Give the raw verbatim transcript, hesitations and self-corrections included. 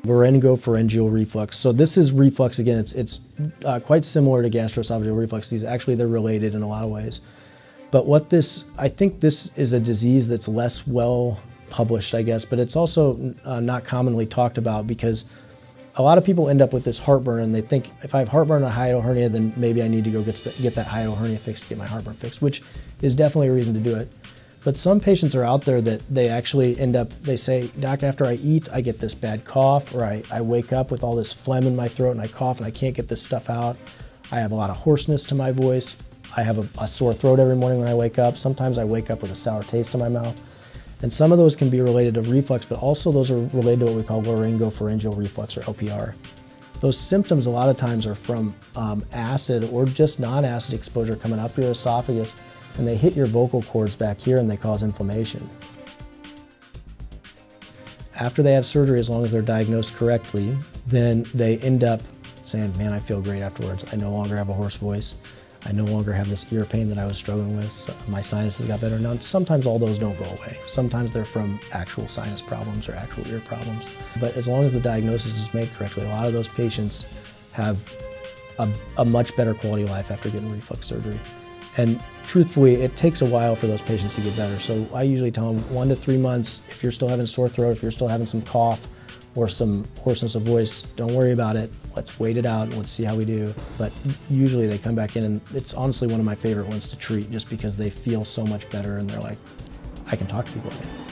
Laryngopharyngeal reflux. So this is reflux again. It's, it's uh, quite similar to gastroesophageal reflux. These actually, they're related in a lot of ways. But what this, I think this is a disease that's less well published, I guess, but it's also uh, not commonly talked about because a lot of people end up with this heartburn and they think if I have heartburn and a hiatal hernia, then maybe I need to go get, the, get that hiatal hernia fixed to get my heartburn fixed, which is definitely a reason to do it. But some patients are out there that they actually end up, they say, Doc, after I eat, I get this bad cough, or I, I wake up with all this phlegm in my throat and I cough and I can't get this stuff out. I have a lot of hoarseness to my voice. I have a, a sore throat every morning when I wake up. Sometimes I wake up with a sour taste in my mouth. And some of those can be related to reflux, but also those are related to what we call laryngopharyngeal reflux, or L P R. Those symptoms a lot of times are from um, acid or just non-acid exposure coming up your esophagus, and they hit your vocal cords back here and they cause inflammation. After they have surgery, as long as they're diagnosed correctly, then they end up saying, man, I feel great afterwards. I no longer have a hoarse voice. I no longer have this ear pain that I was struggling with. So my sinuses got better. Now, sometimes all those don't go away. Sometimes they're from actual sinus problems or actual ear problems. But as long as the diagnosis is made correctly, a lot of those patients have a, a much better quality of life after getting reflux surgery. And truthfully, it takes a while for those patients to get better. So I usually tell them one to three months, if you're still having a sore throat, if you're still having some cough, or some hoarseness of voice, don't worry about it. Let's wait it out and let's see how we do. But usually they come back in, and it's honestly one of my favorite ones to treat just because they feel so much better and they're like, I can talk to people again.